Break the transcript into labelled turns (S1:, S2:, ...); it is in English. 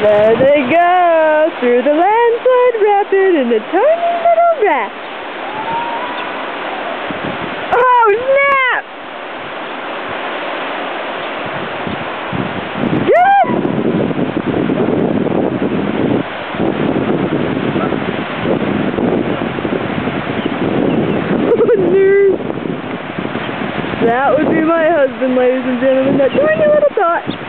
S1: There they go, through the landslide rapid in a tiny little raft. Oh, snap! Yes! Oh, nerd. That would be my husband, ladies and gentlemen, that tiny little dot.